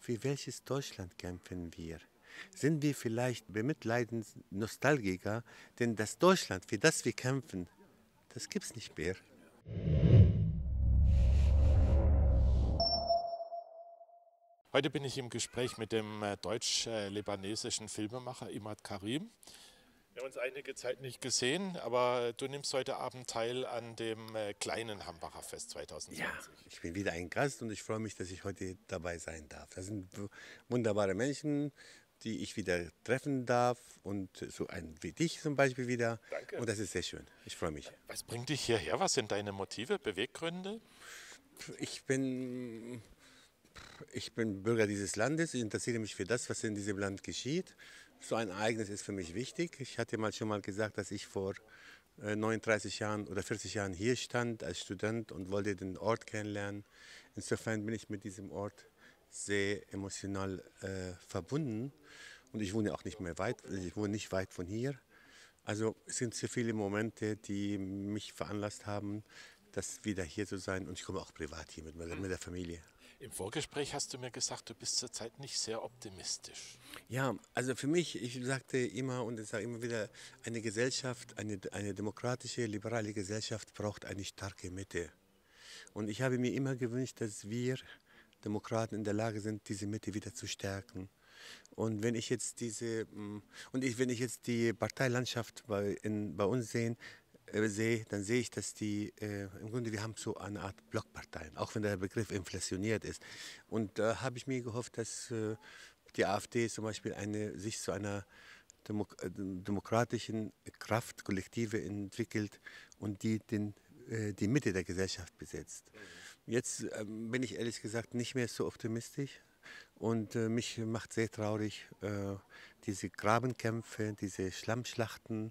für welches Deutschland kämpfen wir? Sind wir vielleicht bemitleidend Nostalgiker? Denn das Deutschland, für das wir kämpfen, das gibt's nicht mehr. Heute bin ich im Gespräch mit dem deutsch-libanesischen Filmemacher Imad Karim. Wir haben uns einige Zeit nicht gesehen, aber du nimmst heute Abend teil an dem kleinen Hambacher Fest 2020. Ja, ich bin wieder ein Gast und ich freue mich, dass ich heute dabei sein darf. Das sind wunderbare Menschen, die ich wieder treffen darf und so einen wie dich zum Beispiel wieder. Danke. Und das ist sehr schön. Ich freue mich. Was bringt dich hierher? Was sind deine Motive, Beweggründe? Ich bin, ich bin Bürger dieses Landes. Ich interessiere mich für das, was in diesem Land geschieht. So ein Ereignis ist für mich wichtig. Ich hatte schon mal gesagt, dass ich vor 39 Jahren oder 40 Jahren hier stand als Student und wollte den Ort kennenlernen. Insofern bin ich mit diesem Ort sehr emotional verbunden und ich wohne auch nicht mehr weit, ich wohne nicht weit von hier. Also es sind sehr viele Momente, die mich veranlasst haben, das wieder hier zu sein und ich komme auch privat hier mit der Familie. Im Vorgespräch hast du mir gesagt, du bist zurzeit nicht sehr optimistisch. Ja, also für mich, ich sagte immer und ich sage immer wieder, eine Gesellschaft, eine demokratische, liberale Gesellschaft braucht eine starke Mitte. Und ich habe mir immer gewünscht, dass wir Demokraten in der Lage sind, diese Mitte wieder zu stärken. Und wenn ich jetzt wenn ich jetzt die Parteilandschaft bei uns sehe, dann sehe ich, dass im Grunde wir haben so eine Art Blockparteien, auch wenn der Begriff inflationiert ist. Und da habe ich mir gehofft, dass die AfD zum Beispiel sich zu einer demokratischen Kraft, Kollektive entwickelt und die Mitte der Gesellschaft besetzt. Jetzt bin ich ehrlich gesagt nicht mehr so optimistisch und mich macht sehr traurig diese Grabenkämpfe, diese Schlammschlachten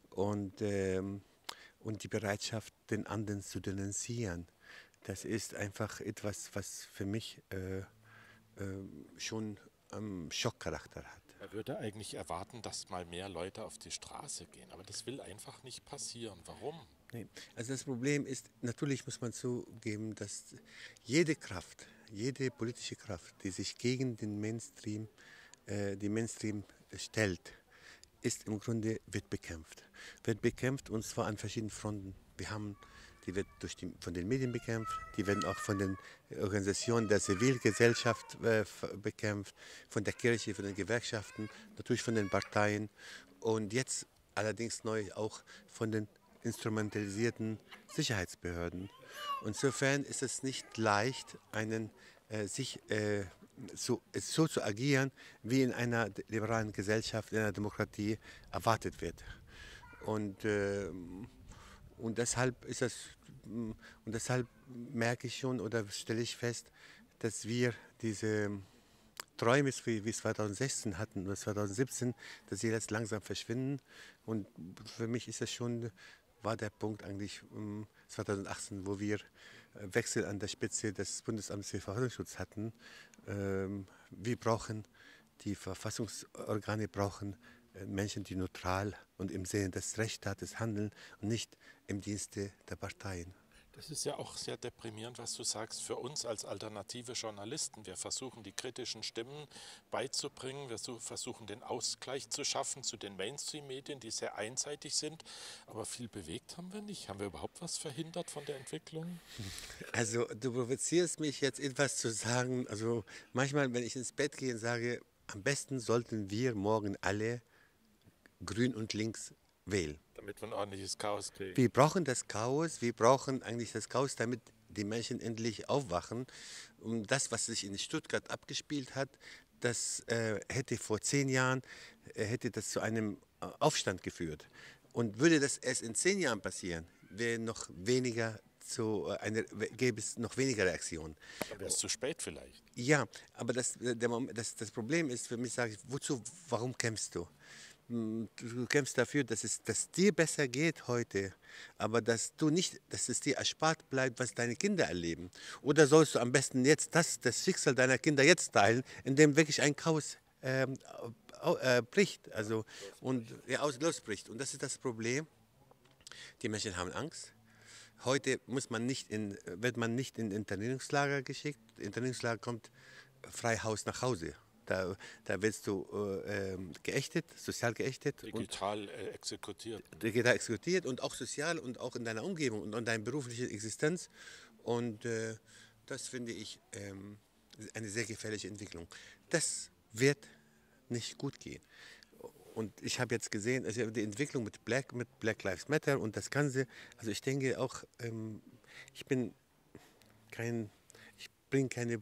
und die Bereitschaft, den anderen zu denunzieren. Das ist einfach etwas, was für mich schon Schockcharakter hat. Man würde eigentlich erwarten, dass mal mehr Leute auf die Straße gehen, aber das will einfach nicht passieren. Warum? Nee. Also das Problem ist, natürlich muss man zugeben, dass jede Kraft, jede politische Kraft, die sich gegen die Mainstream stellt, wird bekämpft. Wird bekämpft und zwar an verschiedenen Fronten. Die wird von den Medien bekämpft, die werden auch von den Organisationen der Zivilgesellschaft bekämpft, von der Kirche, von den Gewerkschaften, natürlich von den Parteien und jetzt allerdings neu auch von den instrumentalisierten Sicherheitsbehörden. Insofern ist es nicht leicht, so zu agieren, wie in einer liberalen Gesellschaft, in einer Demokratie erwartet wird. Und, äh, und deshalb merke ich schon oder stelle ich fest, dass wir diese Träume, wie wir es 2016 hatten oder 2017, dass sie jetzt langsam verschwinden. Und für mich war der Punkt eigentlich 2018, wo wir Wechsel an der Spitze des Bundesamts für Verfassungsschutz hatten. Die Verfassungsorgane brauchen Menschen, die neutral und im Sinne des Rechtsstaates handeln und nicht im Dienste der Parteien. Das ist ja auch sehr deprimierend, was du sagst. Für uns als alternative Journalisten, wir versuchen die kritischen Stimmen beizubringen, wir versuchen den Ausgleich zu schaffen zu den Mainstream-Medien, die sehr einseitig sind, aber viel bewegt haben wir nicht. Haben wir überhaupt was verhindert von der Entwicklung? Also du provozierst mich jetzt etwas zu sagen, also manchmal, wenn ich ins Bett gehe und sage, am besten sollten wir morgen alle grün und links wählen. Damit wir ein ordentliches Chaos kriegen. Wir brauchen das Chaos, wir brauchen eigentlich das Chaos, damit die Menschen endlich aufwachen. Und das, was sich in Stuttgart abgespielt hat, das hätte vor 10 Jahren hätte das zu einem Aufstand geführt. Und würde das erst in 10 Jahren passieren, gäbe es noch weniger Reaktionen. Dann wäre es zu spät vielleicht. Ja, aber das Problem ist für mich, sage ich, warum kämpfst du? Du kämpfst dafür, dass es dir besser geht heute, aber dass es dir erspart bleibt, was deine Kinder erleben. Oder sollst du am besten jetzt das Schicksal deiner Kinder jetzt teilen, indem wirklich ein Chaos bricht, losbricht. Und das ist das Problem. Die Menschen haben Angst. Heute wird man nicht in Internierungslager geschickt. Internierungslager kommt Freihaus nach Hause. Da wirst du geächtet, sozial geächtet Digital exekutiert. digital exekutiert und auch sozial und auch in deiner Umgebung und in deiner beruflichen Existenz. Und das finde ich eine sehr gefährliche Entwicklung. Das wird nicht gut gehen. Und ich habe jetzt gesehen, also die Entwicklung mit Black Lives Matter und das Ganze, also ich denke auch, ich bin kein, ich bringe keine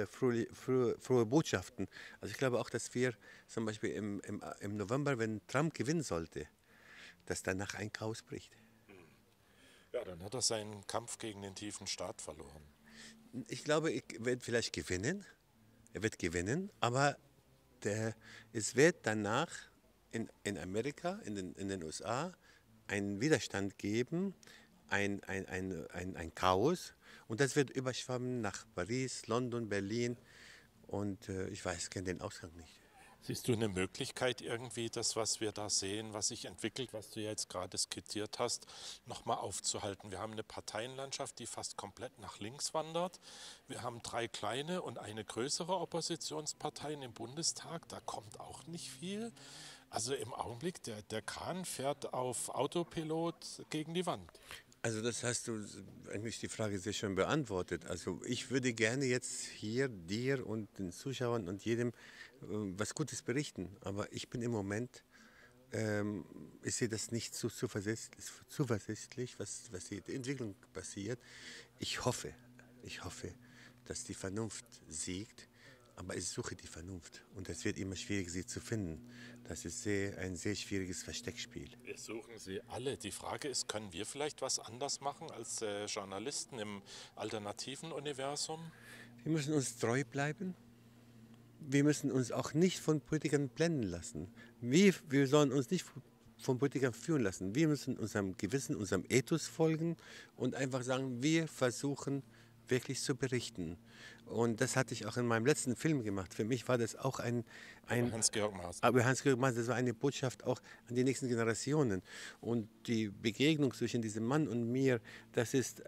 frohe Botschaften. Also ich glaube auch, dass wir zum Beispiel im November, wenn Trump gewinnen sollte, dass danach ein Chaos bricht. Ja, dann hat er seinen Kampf gegen den tiefen Staat verloren. Ich glaube, er wird vielleicht gewinnen. Er wird gewinnen, aber es wird danach in Amerika, in den USA, einen Widerstand geben, ein Chaos. Und das wird überschwammen nach Paris, London, Berlin. Und ich weiß, kenne den Ausgang nicht. Siehst du eine Möglichkeit irgendwie, das, was wir da sehen, was sich entwickelt, was du ja jetzt gerade skizziert hast, nochmal aufzuhalten? Wir haben eine Parteienlandschaft, die fast komplett nach links wandert. Wir haben 3 kleine und eine größere Oppositionsparteien im Bundestag. Da kommt auch nicht viel. Also im Augenblick, der Kahn fährt auf Autopilot gegen die Wand. Also das hast du eigentlich die Frage sehr schön beantwortet. Also ich würde gerne jetzt hier dir und den Zuschauern und jedem was Gutes berichten. Aber ich bin im Moment, ich sehe das nicht so zuversichtlich, was die Entwicklung passiert. Ich hoffe, dass die Vernunft siegt. Aber ich suche die Vernunft und es wird immer schwierig, sie zu finden. Das ist ein sehr schwieriges Versteckspiel. Wir suchen sie alle. Die Frage ist, können wir vielleicht was anders machen als Journalisten im alternativen Universum? Wir müssen uns treu bleiben. Wir müssen uns auch nicht von Politikern blenden lassen. Wir sollen uns nicht von Politikern führen lassen. Wir müssen unserem Gewissen, unserem Ethos folgen und einfach sagen, wir versuchen wirklich zu berichten. Und das hatte ich auch in meinem letzten Film gemacht. Für mich war das auch Hans-Georg Maaßen. aber Hans-Georg Maaßen, das war eine Botschaft auch an die nächsten Generationen. Und die Begegnung zwischen diesem Mann und mir, das ist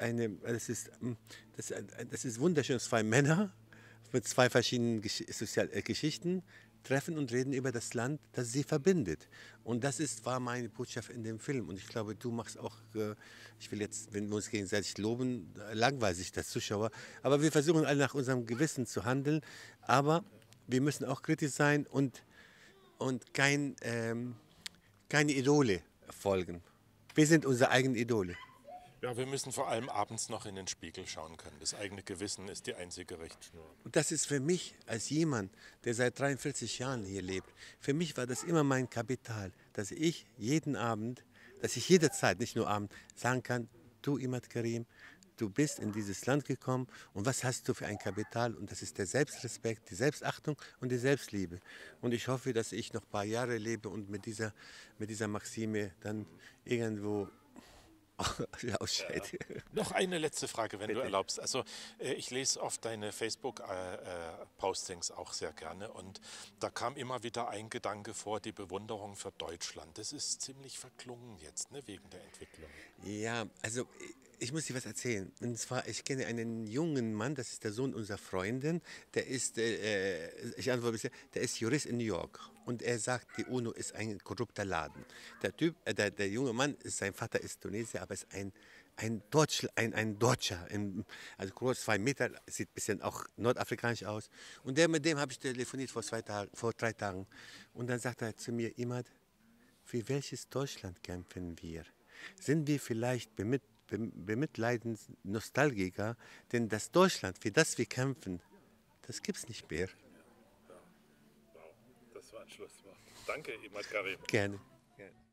wunderschön. 2 Männer mit 2 verschiedenen Geschichten treffen und reden über das Land, das sie verbindet. Und war meine Botschaft in dem Film. Und ich glaube, du machst auch, ich will jetzt, wenn wir uns gegenseitig loben, langweilt sich das Zuschauer. Aber wir versuchen alle nach unserem Gewissen zu handeln. Aber wir müssen auch kritisch sein und keine Idole folgen. Wir sind unsere eigenen Idole. Ja, wir müssen vor allem abends noch in den Spiegel schauen können. Das eigene Gewissen ist die einzige Richtschnur. Und das ist für mich als jemand, der seit 43 Jahren hier lebt, für mich war das immer mein Kapital, dass ich jeden Abend, dass ich jederzeit, nicht nur abends, sagen kann, du Imad Karim, du bist in dieses Land gekommen und was hast du für ein Kapital? Und das ist der Selbstrespekt, die Selbstachtung und die Selbstliebe. Und ich hoffe, dass ich noch ein paar Jahre lebe und mit dieser Maxime dann irgendwo ausscheide. Noch eine letzte Frage, wenn Bitte. du erlaubst. Also ich lese oft deine Facebook-Postings auch sehr gerne und da kam immer wieder ein Gedanke vor, die Bewunderung für Deutschland. Das ist ziemlich verklungen jetzt, ne, wegen der Entwicklung. Ja, also ich muss dir was erzählen. Und zwar, ich kenne einen jungen Mann, das ist der Sohn unserer Freundin, der ist, ich antworte bisher, der ist Jurist in New York. Und er sagt, die UNO ist ein korrupter Laden. Der junge Mann, sein Vater ist Tunesier, aber ist ein Deutscher, also groß, 2 Meter, sieht ein bisschen auch nordafrikanisch aus. Und mit dem habe ich telefoniert vor 3 Tagen. Und dann sagt er zu mir, Imad, für welches Deutschland kämpfen wir? Sind wir vielleicht bemitleidend Nostalgiker? Denn das Deutschland, für das wir kämpfen, das gibt es nicht mehr. Wow, das war ein Schlusswort. Danke, Imad Karim. Gerne.